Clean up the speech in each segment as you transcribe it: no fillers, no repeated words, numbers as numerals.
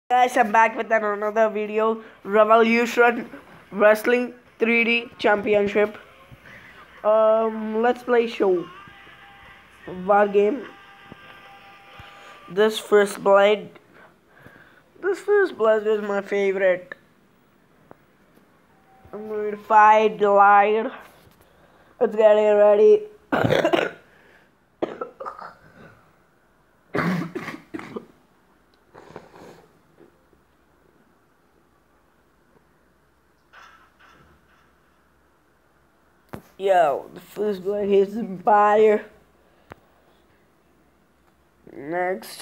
Guys, I'm back with another video. Revolution Wrestling 3D Championship. Let's play show. War game. This first blade. This first blade is my favorite. I'm going to fight the lion. Let's get it ready. Yo, the first blade hits the fire. Next.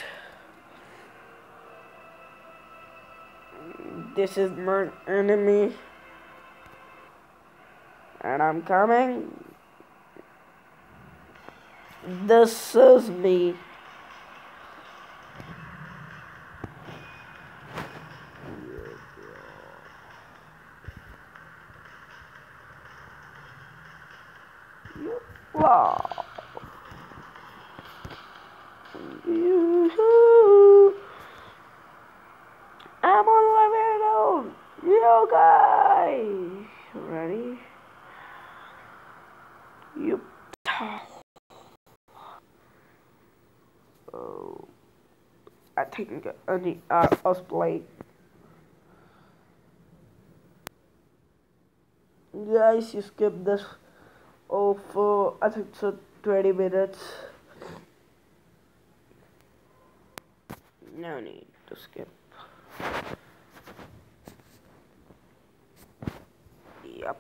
This is my enemy. And I'm coming. This is me. Wow. I'm on my way down. Yo guys, ready? Yup. Oh, I think I need us play. Guys, you skip this. Oh, for I think so 20 minutes. No need to skip. Yep.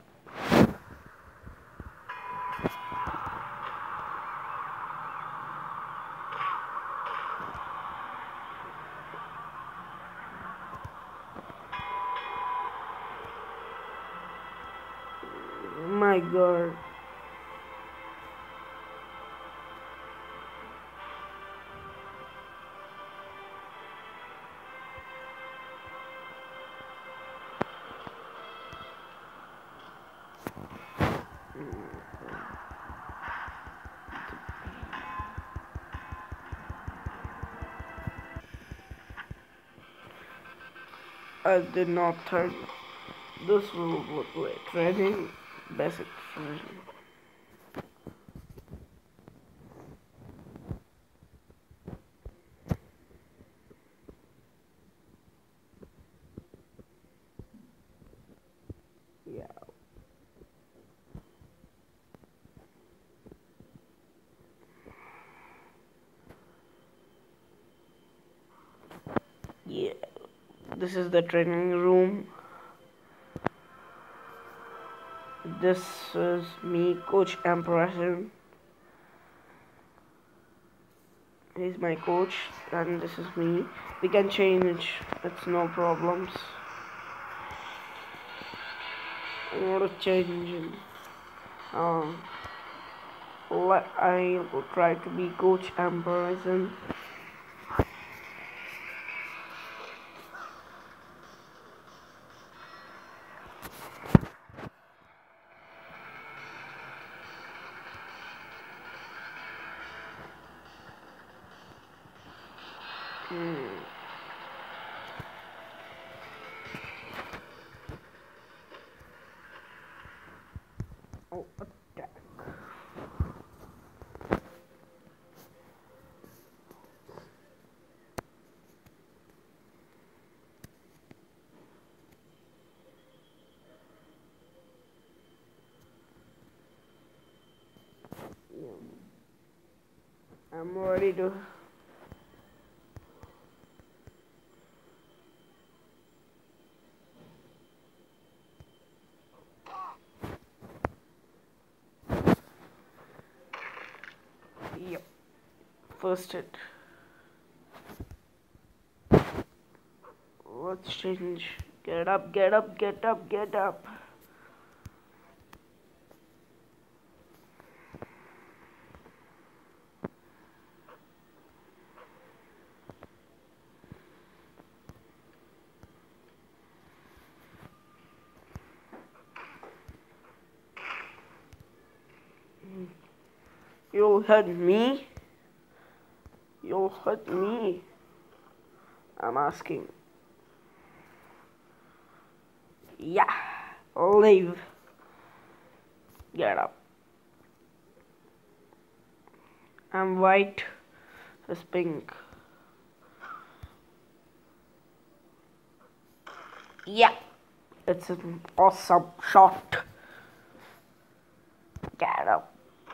My God. I did not turn. This will look like training basic version. Yeah. Yeah. This is the training room. This is me, Coach Amperation. He's my coach, and this is me. We can change, it's no problems. I want to change him. I will try to be Coach Amperation. Oh, attack. I'm ready to. Yep. First hit. Let's change. Get up, get up, get up, get up. You'll hurt me? You'll hurt me? I'm asking. Yeah, leave. Get up. I'm white. It's pink. Yeah, it's an awesome shot. Get up.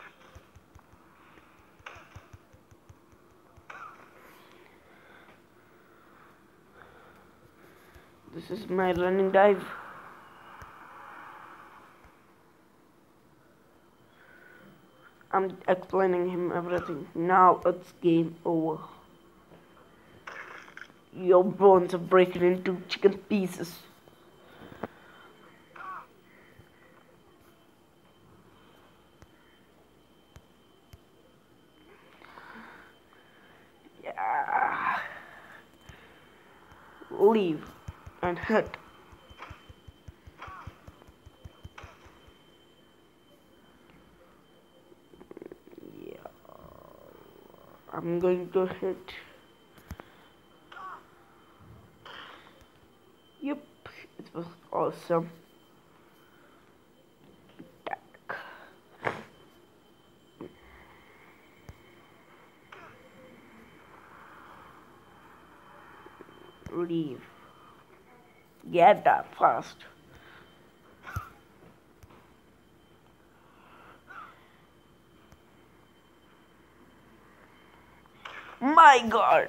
This is my running dive. I'm explaining him everything. Now it's game over. Your bones are breaking into chicken pieces. Yeah. Leave and hit. Yeah. I'm going to hit. Yep, it was awesome. Attack. Leave. Get that fast. My God.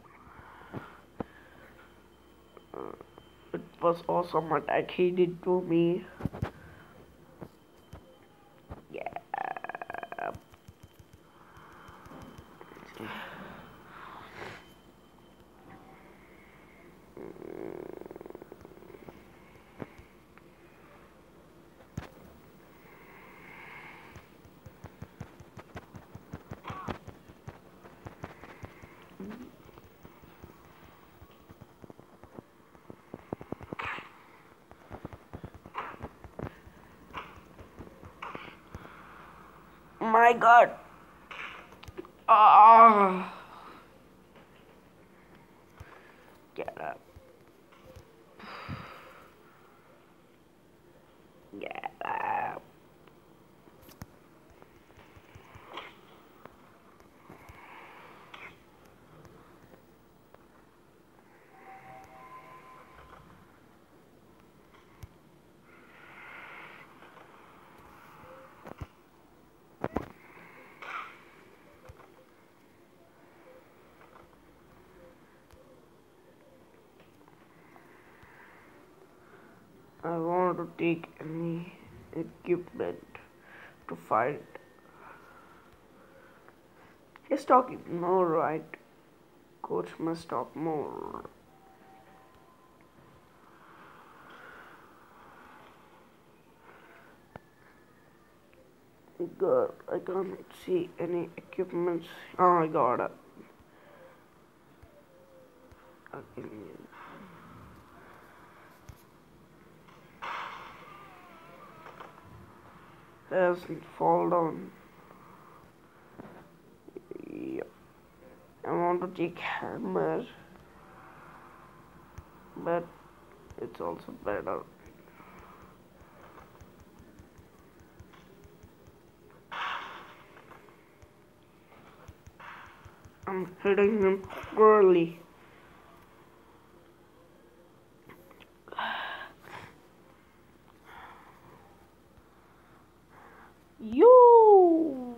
It was awesome attack he did to me. Yeah. My God. Ah. Get up. Get up. I want to take any equipment to fight. He's talking more, right? Coach must talk more. God, I can't see any equipments. Oh my God. Okay. Hasn't fall down. Yep. I want to take hammer, but it's also better. I'm hitting him poorly. You.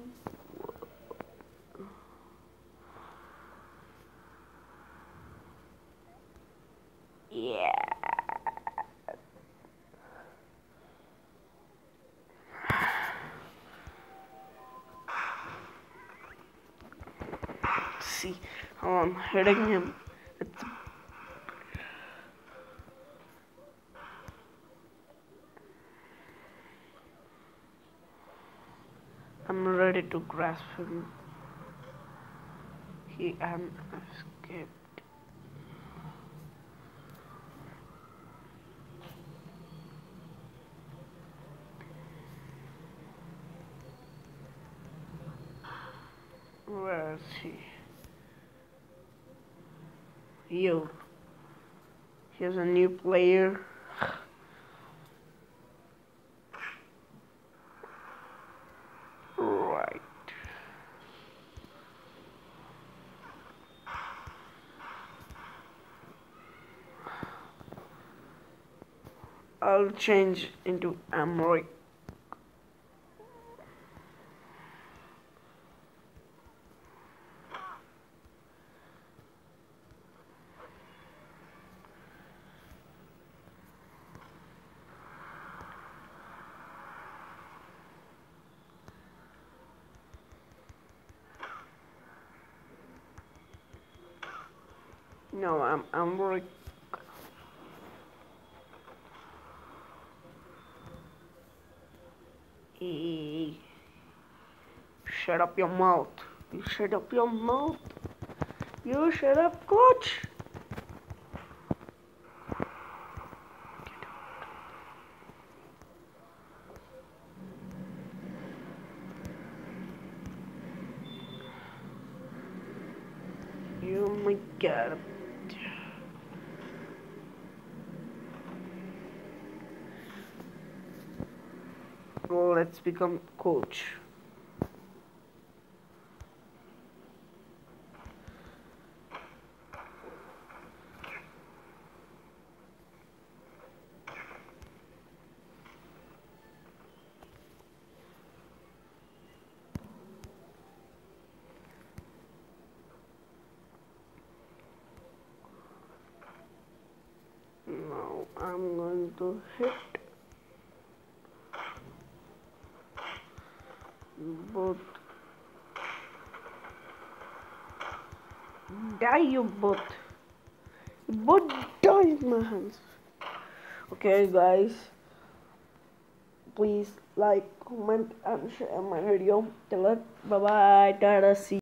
Yeah. See how I'm hitting him. It's I'm ready to grasp him. He escaped. Where is he? Yo. Here's a new player. I'll change into Amric. No, I'm Amric. Hey, shut up your mouth. You shut up your mouth. You shut up, coach. Oh my god. Let's become coach. Now I'm going to hit both. Die, you both. You both die in my hands. Okay, guys. Please like, comment, and share my video. Till then, bye bye. Tada. See.